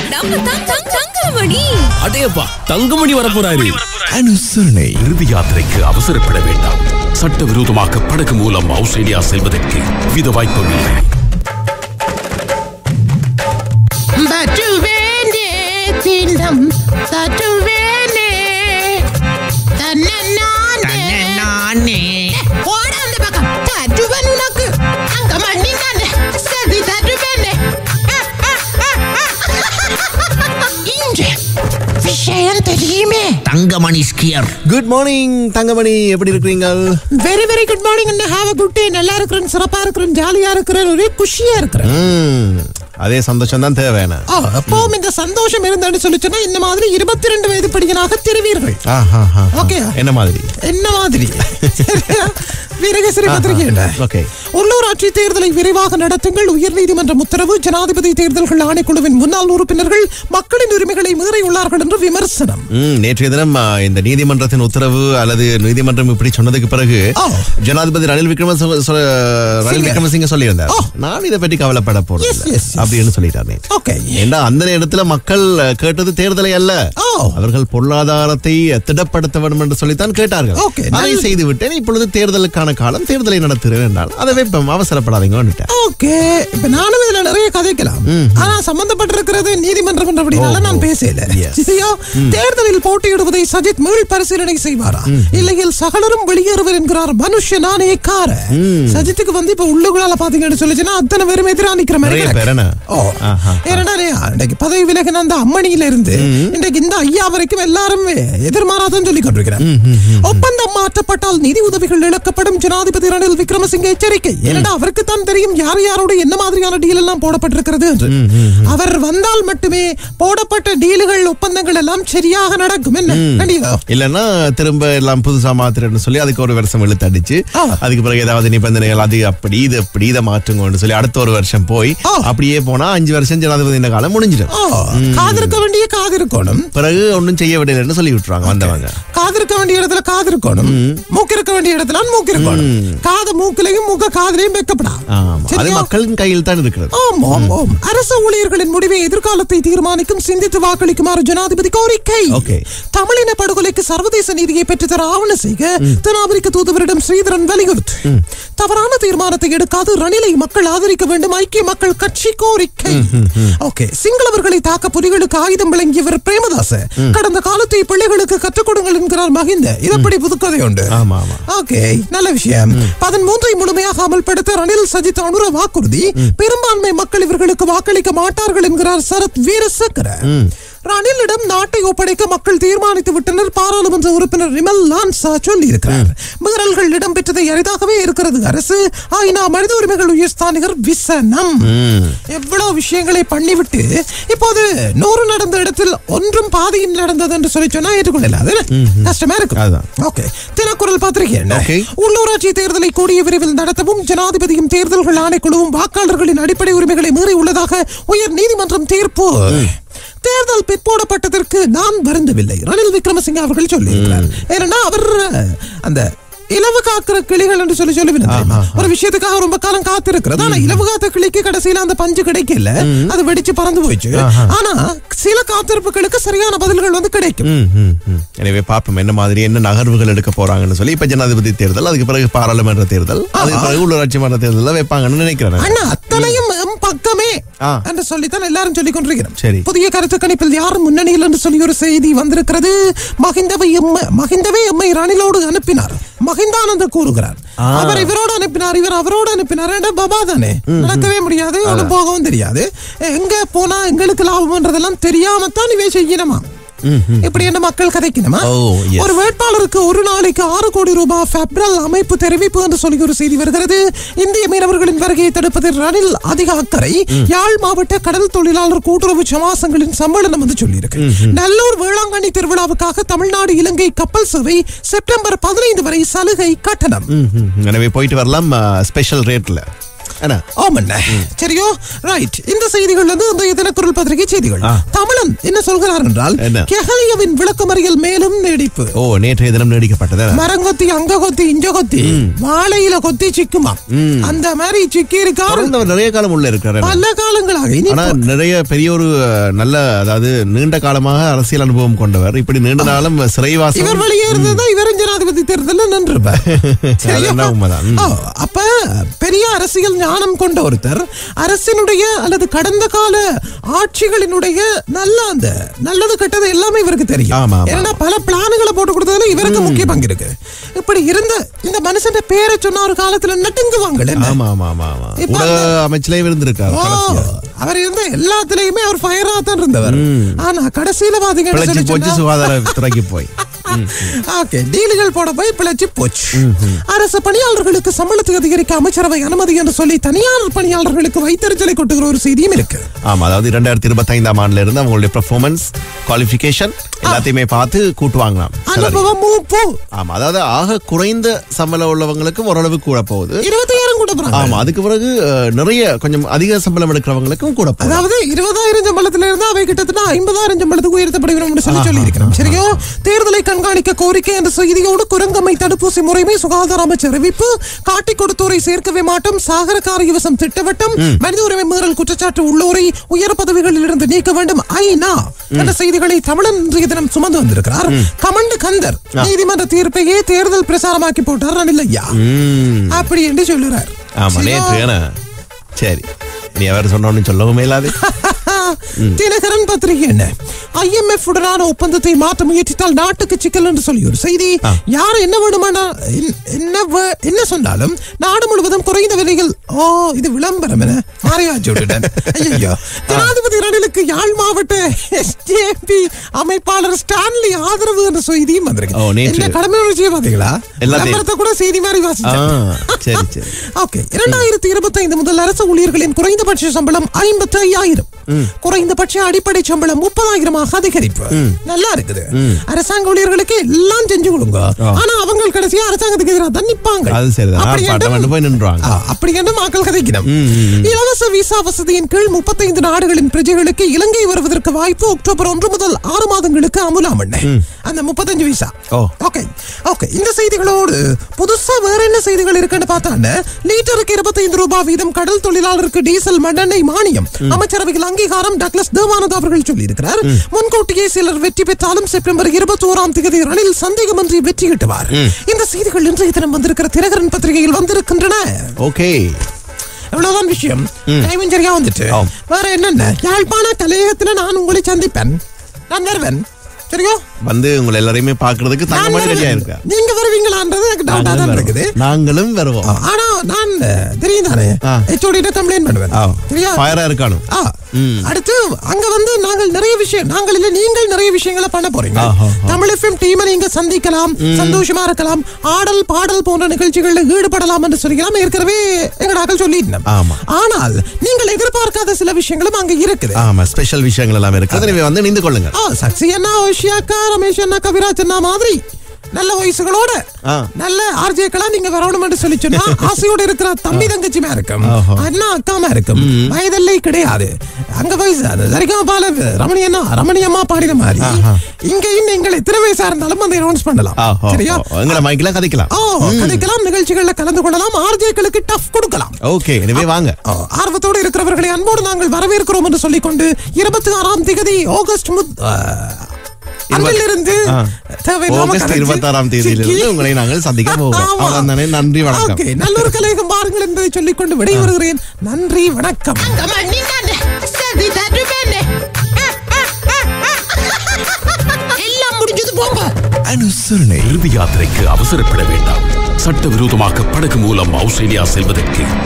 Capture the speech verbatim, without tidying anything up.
நம்ம தங்கமணி. அடேப்பா தங்கமணி வரப்போறாரு. அனுசரணை. இறுதி யாத்திரைக்கு அவசரப்பட வேண்டாம். சட்டவிரோதமாக படகு மூலம் ஆஸ்திரேலியா செல்வதற்கு வித வாய்ப்பும் இல்லை. தங்கமணி ஸ்கியர். குட் மார்னிங் தங்கமணி, எப்படி இருக்கீங்க? Very very good morning. Have a good day. நல்லா இருக்கிறேன், சிறப்பா இருக்கிறேன், ஜாலியா இருக்கிறேன், ஒரே குஷியா இருக்கிறேன். அதே சந்தோஷம் தான் தேவை. எப்பவும் இந்த சந்தோஷம் இருந்தான்னு சொல்லிச்சுன்னா இந்த மாதிரி இருபத்தி ரெண்டு வயது படிக்கனாக தெரிவீர்கள். ஓகே, என்ன மாதிரி என்ன மாதிரி வீரகேசரி பத்திரிகை. உள்ளூராட்சி தேர்தலை விரைவாக நடத்துங்கள், உயர்நீதிமன்றம் உத்தரவு. ஜனாதிபதி தேர்தல்கள் ஆணைக்குழுவின் முன்னாள் உறுப்பினர்கள் மக்களின் உரிமைகளை மீறியுள்ளார்கள் என்று விமர்சனம். நேற்றைய தினம் இந்த நீதிமன்றத்தின் உத்தரவு அல்லது நீதிமன்றம் இப்படி சொன்னதுக்கு பிறகு ஜனாதிபதி ரணில் விக்ரம ரணில் விக்ரமசிங்க சொல்லியிருந்தார், நான் இதை பற்றி கவலைப்பட போறேன் அப்படின்னு சொல்லிட்டாரு. ஏன்னா அந்த நேரத்தில் மக்கள் கேட்டது தேர்தலை அல்ல, அவர்கள் பொருளாதாரத்தை திடப்படுத்த வேண்டும் என்று சொல்லித்தான் கேட்டார்கள். அதை செய்து விட்டேன், இப்பொழுது தேர்தலுக்கான காலம், தேர்தலை நடத்துகிறேன் என்றால் அதை வைப்போம், அவசரப்படாதீங்க. ஓகே, இப்ப நானும் இதுல நிறைய கதைக்கலாம், ஆனா சம்பந்தப்பட்டிருக்கிறது நீதிமன்றம் என்றபடினால நான் பேசல. தேர்தலில் போட்டியிடுவதை சஜித் மீள் பரிசீலனை செய்வாரா, இல்லையில் சகலரும் வெளியேறுவர் என்கிறார் மனுஷ நாணயக்கார. சஜித்துக்கு வந்து இப்ப உள்ளுக்குள்ளால பாத்தீங்கன்னு சொல்லிச்சுன்னா அத்தனை பேரும் எதிராக நிக்கிற மாதிரி. பதவி விலகின அந்த அம்மணியில இருந்து இன்றைக்கு இந்த ஐயா வரைக்கும் எல்லாரும் எதிர்மாறாதான் சொல்லிக் கொண்டிருக்கிறார். ஒப்பந்தம் மாற்றப்பட்டால் நிதி உதவிகள் இழக்கப்படும், ஜனாதிபதி ரணில் விக்ரமசிங்க எச்சரிக்கை. ஏன்னா அவருக்கு தான் தெரியும் யார் யாரோட என்ன மாதிரியான டீல் எல்லாம் போடப்பட்டிருக்கிறது என்று. அவர் வந்தால் மட்டுமே போடப்பட்ட டீல்கள் ஒப்பந்தங்கள் எல்லாம் சரியாக நடக்கும். என்ன இல்லன்னா திரும்ப எல்லாம் புதுசா மாத்திரன்னு சொல்லி அதுக்கு ஒரு வருஷம் இழுத்து அடிச்சு அதுக்கு பிறகு ஏதாவது நிபந்தனைகள் அது அப்படி இது அப்படி இதை மாற்றுங்கன்னு சொல்லி அடுத்த ஒரு வருஷம் போய் அப்படியே போனா அஞ்சு வருஷம் ஜனாதிபதி காலம் முடிஞ்சிடும். காதிருக்க வேண்டிய காது இருக்கணும், பிறகு ஒன்னும் செய்ய விடலன்னு சொல்லி விட்டுறாங்க வந்தவங்க. காதிருக்க வேண்டிய இடத்துல காது இருக்கணும், மூக்கு இருக்க வேண்டிய இடத்துல மூக்கு இருக்கணும். காது மூக்கிலையும் மூக்க காதிலையும் வைக்கப்படாது. அது மக்களின் கையில் தான் இருக்கிறது. அரசு ஊழியர்களின் முடிவை எதிர்காலத்தை தீர்மானிக்கும், சிந்தித்து வாக்களிக்குமாறு ஜனாதிபதி கோரிக்கை. தமிழின படுகொலைக்கு சர்வதேச நீதியை பெற்றுத்தர ஆவண செய்க தென்னாப்பிரிக்க தூதுவரிடம் ஸ்ரீதரன் வலியுறுத்து. தவறான தீர்மானத்தை எடுக்காது ரணிலை மக்கள் ஆதரிக்க வேண்டும், ஐக்கிய மக்கள் கட்சி கோரிக்கை. ஓகே, சிங்களவர்களை தாக்க புலிகளுக்கு ஆயுதம் வழங்கியவர் பிரேமதாச கடந்த காலத்தை பிள்ளைகளுக்கு கற்றுக் கொடுங்கள் என்கிறார் மகிந்த. இதப்படி புதுக்கதை உண்டு. ஓகே, நல்ல விஷயம். பதிமூன்றை முழுமையாக அமல்படுத்த ரணில் சஜித் அனுர வாக்குறுதி, பெரும்பான்மை மக்கள் இவர்களுக்கு வாக்களிக்க மாட்டார்கள் என்கிறார் சரத் வீரசேகர. ரணிலிடம் நாட்டை ஒப்படைக்க மக்கள் தீர்மானித்து விட்டனர், பாராளுமன்ற உறுப்பினர் ரிமல் லான்சா சொல்லி இருக்கிறார். மீறல்கள் இடம்பெற்றதை அரிதாகவே இருக்கிறது அரசு, ஐநா மனித உரிமைகள் உயர்ஸ்தானிகர் விசனம். எவ்வளவு விஷயங்களை பண்ணிவிட்டு இப்போது நூறு நடந்த இடத்தில் ஒன்றும் பாதியில் நடந்தது என்று சொல்லி சொன்னா ஏற்றுக்கொள்ளலாது, கஷ்டமா இருக்கு. ஓகே, தினக்குரல் பத்திரிகை. உள்ளூராட்சி தேர்தலை கூடிய விரைவில் நடத்தவும் ஜனாதிபதியும் தேர்தல்கள் ஆணைக்குழுவும் வாக்காளர்களின் அடிப்படை உரிமைகளை மீறி உள்ளதாக உயர் நீதிமன்றம் தீர்ப்பு. தேர்தல் பிற்போடப்பட்டதற்கு நான் வருந்தவில்லை, ரணில் விக்ரமசிங்க அவர்கள் சொல்லியிருக்கிறார். ஏன்னா அவர் அந்த இலவு காக்கிற கிளிகள் என்று சொல்லி சொல்லி ஒரு விஷயத்துக்காக ரொம்ப காலம் காத்திருக்கிறது. ஆனா இலவு காத்த கிளிக்கு கடைசியில அந்த பஞ்சு கிடைக்கல, அது வெடிச்சு பறந்து போயிடுச்சு. ஆனா சில காத்திருப்புகளுக்கு சரியான பதில்கள் வந்து கிடைக்கும். எனவே பாப்போம் என்ன மாதிரி என்ன நகர்வுகள் எடுக்க போறாங்கன்னு சொல்லி. இப்ப ஜனாதிபதி தேர்தல், அதுக்கு பிறகு பாராளுமன்ற தேர்தல், அதுக்கு பிறகு உள்ளூராட்சி மன்ற தேர்தல் வைப்பாங்கன்னு நினைக்கிறேன். ஆனா அத்தனையும் பக்கமே என்று சொல்லித்தான் எல்லாரும் சொல்லிக் கொண்டிருக்கிறோம். புதிய கருத்து கணிப்பில் யாரும் முன்னணியில் என்று சொல்லி ஒரு செய்தி வந்திருக்கிறது. மகிந்தவை மகிந்தவே எம்மை ரணிலோடு அனுப்பினார், மகிந்தானந்த கூறுகிறார். அவர் இவரோடு அனுப்பினார், இவர் அவரோடு அனுப்பினார். பாபா தானே, நடக்கவே முடியாது, போகவும் தெரியாது, எங்க போனா எங்களுக்கு லாபம்ன்றதெல்லாம் தெரியாமத்தான் இவை செய்யணுமா? இப்படி என்ன மக்கள் கதைக்கணுமா? ஒரு வேட்பாளருக்கு ஒரு நாளைக்கு ஆறு கோடி ரூபாய் பெப்ரல் அமைப்பு தெரிவிப்பு என்று சொல்லி ஒரு செய்தி வருகிறது. இந்திய மீனவர்களின் வருகையை தடுப்பதில் ரணில் அதிக அக்கறை, யாழ் மாவட்ட கடல் தொழிலாளர் கூட்டுறவு சமாசங்களின் சம்மேளனம் வந்து சொல்லியிருக்கு. நல்லூர் வேளாங்கண்ணி திருவிழாவுக்காக தமிழ்நாடு இலங்கை கப்பல் சேவை செப்டம்பர் பதினைந்து வரை சலுகை கட்டணம். எனவே போயிட்டு வரலாம் ஸ்பெஷல் ரேட்ல. சரியோ ரைட். இந்த செய்திகள் வந்து இந்த தினக்குரல் பத்திரிகை செய்திகள். தமிழக மன்னன் என்ன சொல்கிறார் என்றால் கெஹலியாவின் விளக்கமறியல் மேலும் நீடிப்பு. ஓ, நேற்றைய தினம் நீடிக்கப்பட்டது. மரங்கொத்தி அங்க கொத்தி இஞ்ச கொத்தி வாழையில கொத்தி சிக்குமா அந்த மாதிரி சிக்கி இருக்காரு. நிறைய காலம் உள்ள இருக்கிறார், பல காலங்களாக. ஆனா நிறைய பெரிய ஒரு நல்ல, அதாவது நீண்ட காலமாக அரசியல் அனுபவம் கொண்டவர். இப்படி நீண்ட காலம் சிறைவாசம். இவர் வெளியே இருந்ததா இவரும் ஜனாதிபதி தேர்தலில் நின்றுப்பார். அப்ப பெரிய அரசியல் ஞானம் கொண்ட ஒருத்தர் அரசினுடைய அல்லது கடந்த கால ஆட்சிகளினுடைய நல்ல அந்த நல்லது கெட்டது எல்லாமே இவருக்கு தெரியும். ஏன்னா பல பிளான்களை போட்டு கொடுத்ததுல இவருக்கு முக்கிய பங்கு இருக்கு. இப்படி இருந்த இந்த மனுஷன் பேரை சொன்ன ஒரு காலத்துல நட்டுங்குவாங்க. அமைச்சிலே இருந்திருக்காரு. அவர் இருந்த எல்லாத்திலயுமே அவர் ஃபயரா தான் இருந்தவர். ஆனா கடைசியில பாத்தீங்கன்னா சுகாதாரத்துறைக்கு போய் டீல்கள் போட போய் பிழைச்சு போச்சு. அரசு பணியாளர்களுக்கு சம்பளத்தை அதிகரிக்க அமைச்சரவை அனுமதி என்று சொல்லி தனியார் பணியாளர்களுக்கு வைத்தறிச்சலை கொட்டுகிற ஒரு செய்தியும் இருக்கு. ஆமா, அதாவது இரண்டாயிரத்தி இருபத்தி ஐந்தாம் ஆண்டுல இருந்து அவங்களுடைய பெர்ஃபார்மன்ஸ் குவாலிஃபிகேஷன் எல்லாத்தையுமே பார்த்து கூட்டுவாங்களாம். ஆமா, அதாவது ஆக குறைந்த சம்பளம் உள்ளவங்களுக்கும் ஓரளவு கூட போகுது. இருபத்தாயிரம் கூட போறாங்க. ஆமா, அதுக்கு பிறகு நிறைய கொஞ்சம் அதிக சம்பளம் எடுக்கிறவங்களுக்கும் கூட போகுது. அதாவது இருபதாயிரம் சம்பளத்துல இருந்து அவை கிட்டத்தட்ட ஐம்பதாயிரம் சம்பளத்துக்கு உயர்த்தப்படுகிறோம் சொல்லி சொல்லி இருக்கிறோம். சரியோ, தேர்தலை கண்காணிக்க கோரிக்கை என்ற செய்தியோடு குரங்கம்மை தடுப்பூசி முறைமை சுகாதார அமைச்சர் அறிவிப்பு, காட்டிக் கொடுத்தோரை சேர்க்கவே மாட்டோம், சாகர காரியவசம் திட்டவட்டம், மனித உரிமை மீறல் குற்றச்சாட்டு உள்ளோரை உயர் பதவிகளில் இருந்து நீக்க வேண்டும் ஐநா என்ற செய்திகளை தமிழன் இன்றைய தினம் சுமந்து வந்திருக்கிறார். கமண்டு கந்தர் நீதிமன்ற தீர்ப்பையே தேர்தல் பிரசாரமாக்கி போட்டார் ரணில் ஐயா அப்படி என்று சொல்லுறார். சரி, நீ அவர் சொன்னோன்னு சொல்லவும் இல்லாது. தினகரன் பத்திரிகை என்ன, ஐஎம்எஃப் உடனான ஒப்பந்தத்தை மாற்ற முயற்சித்தால் நாட்டுக்கு சிக்கல் என்று சொல்லி ஒரு செய்தி. யார் என்ன வேணுமானா என்ன சொன்னாலும் நாடு முழுவதும் குறைந்த விலைகள். ஓ, இது விளம்பரம் என மாறியாச்சு. ஐயோ, ஜனாதிபதி ரணிலுக்கு யாழ் மாவட்ட எஸ்ஜேபி அமைப்பாளர் ஸ்டான்லி ஆதரவு என்ற செய்தியும் வந்திருக்கு. என்ன கடமை உணர்ச்சியை பாத்தீங்களா? விளம்பரத்தை கூட செய்தி மாதிரி வாசிச்சேன். ஓகே, இரண்டாயிரத்தி இருபத்தி ஐந்து முதல் அரசு ஊழியர்களின் குறைந்தபட்ச சம்பளம் ஐம்பத்தி ஐயாயிரம், குறைந்தபட்ச அடிப்படை சம்பளம் முப்பதாயிரமாக அதிகரிப்பு. நல்லா இருக்குது. அரசாங்க ஊழியர்களுக்கு எல்லாம் செஞ்சு கொடுங்க, ஆனா அவங்க கடைசியா அரசாங்கத்துக்கு எதிராக தான் நிப்பாங்க. அப்படி என்று மக்கள் கதைக்கணும். இலவச விசா வசதியின் கீழ் முப்பத்தைந்து நாடுகளின் பிரஜைகளுக்கு இலங்கை வருவதற்கு வாய்ப்பு. அக்டோபர் ஒன்று முதல் ஆறு மாதங்களுக்கு அமுலாம். அந்த முப்பத்தஞ்சு விசா. ஓகே ஓகே இந்த செய்திகளோடு புதுசா வேற என்ன செய்திகள் இருக்குன்னு பார்த்தா, லீட்டருக்கு இருபத்தி ஐந்து ரூபாய் வீதம் கடல் தொழிலாளருக்கு டீசல் மண்ணெண்ணெய் மானியம் அமைச்சரவையில் அங்கீகாரம். டக்ளஸ் தேவானந்த் அவர்கள் சொல்லி இருக்கிறார். முன்கூட்டியே சிலர் வெற்றி பெற்றாலும் செப்டம்பர் இருபத்தி ஓராம் தேதி ரணில் சந்தேகமின்றி வெற்றி கிட்டுவார். இந்த செய்திகள் இன்றைய தினம் வந்திருக்கிற தினகரன் பத்திரிகையில் வந்திருக்கின்றன. ஓகே, எவ்வளவுதான் விஷயம். சரியா வந்துட்டு வேற என்னென்ன, யாழ்ப்பாண தலையகத்துல நான் உங்களை சந்திப்பேன். நான் வருவேன். சரியோ, வந்து உங்களை எல்லாரையுமே பாக்குறதுக்கு தங்கமணி ரெடியா இருக்கா. நீங்க வருவீங்களான்றது எனக்கு டவுட்டா தான் இருக்குது. நாங்களும் வருவோம். ஆனா நான் தெரியும் தானே ஹெச்ஓடிட்ட கம்ப்ளைண்ட் பண்ணுவேன். சரியா, ஃபயரா இருக்கானு. அடுத்து அங்க வந்து நாங்கள் நிறைய விஷயம், நாங்கள் இல்ல நீங்கள் நிறைய விஷயங்களை பண்ண போறீங்க. தமிழ் எஃப்எம் டீமை நீங்க சந்திக்கலாம், சந்தோஷமா இருக்கலாம், ஆடல் பாடல் போன்ற நிகழ்ச்சிகளில் ஈடுபடலாம் என்று சொல்லிக்கலாம். ஏற்கனவே எங்கடாக்கள் சொல்லிட்டேன். ஆனால் நீங்கள் எதிர்பார்க்காத சில விஷயங்களும் அங்க இருக்குது. ஆமா, ஸ்பெஷல் விஷயங்கள் எல்லாம் இருக்கு. அதை வந்து நின்று கொள்ளுங்க. சக்சி அண்ணா, ஓஷியாக்கா, ரமேஷ் அண்ணா, கவிராஜ் அண்ணா மாதிரி நல்ல வயசுகளோட நல்ல ஆர்ஜேக்களா நீங்க வரணும் சொல்லி சொன்னா ஆசையோட இருக்கிற தம்பி தங்கச்சிமா இருக்கும், அண்ணா அக்காமா இருக்கும். வயதெல்லை கிடையாது. அங்க வயசு சரிக்கமா பால ரமணி அண்ணா ரமணி அம்மா பாடின மாதிரி இங்கேயும் நீங்கள் எத்தனை வயசா இருந்தாலும் அந்த அனௌன்ஸ் பண்ணலாம். சரியா, மைக்கெல்லாம் கதைக்கலாம். கதைக்கலாம், நிகழ்ச்சிகள்ல கலந்து கொள்ளலாம், ஆர்ஜேக்களுக்கு டஃப் கொடுக்கலாம். ஓகே, எனவே வாங்க. ஆர்வத்தோடு இருக்கிறவர்களை அன்போடு நாங்கள் வரவேற்கிறோம் என்று சொல்லிக்கொண்டு இருபத்தி ஆறாம் தேதி ஆகஸ்ட் இருபத்தாறாம் தேதியிலிருந்து உங்களை நாங்கள் சந்திக்க போகிறோம். நன்றி, வணக்கம். நல்லொரு கலையகம் பாருங்கள் என்பதை சொல்லிக் கொண்டு விடைபெறுகிறேன். நன்றி, வணக்கம். எல்லாம் முடிஞ்சது, போங்க. அனுசரணை. இறுதி யாத்திரைக்கு அவசரப்பட வேண்டாம். சட்டவிரோதமாக படகு மூலம் ஆஸ்திரேலியா செல்வதற்கு